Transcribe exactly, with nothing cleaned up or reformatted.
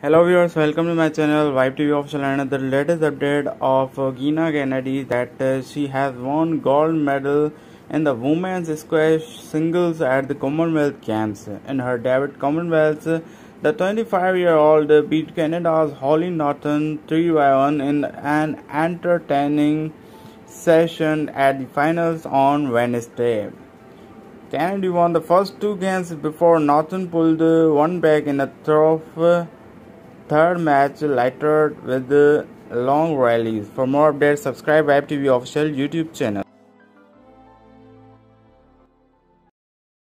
Hello viewers, welcome to my channel Vibe T V Official, and the latest update of uh, Gina Kennedy that uh, she has won gold medal in the women's squash singles at the Commonwealth Games. In her debut Commonwealths, the twenty-five-year-old beat Canada's Hollie Naughton three by one in an entertaining session at the finals on Wednesday. Kennedy won the first two games before Naughton pulled one back in a tough third match, littered with long rallies. For more updates, subscribe Vibe T V Official YouTube channel.